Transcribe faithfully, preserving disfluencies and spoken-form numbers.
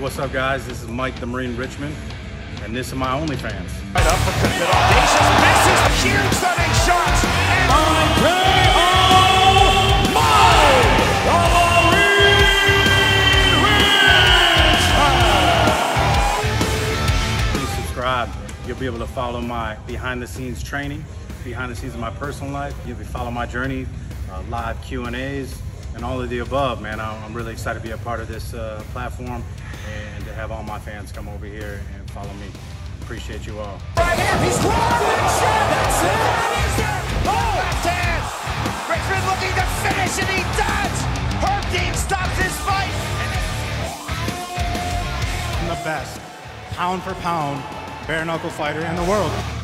What's up, guys? This is Mike the Marine Richman, and this is my OnlyFans. Right up for the audacious misses, huge stunning shots, and my K O Mike the Marine Richman. Please subscribe. You'll be able to follow my behind-the-scenes training, behind-the-scenes of my personal life. You'll be follow my journey, uh, live Q and A's, and all of the above, man. I'm really excited to be a part of this uh, platform and to have all my fans come over here and follow me. Appreciate you all. Right here, he's one, that's it! Oh, left hand! Richman looking to finish, and he does! Her team stops his fight! I'm the best, pound for pound, bare knuckle fighter in the world.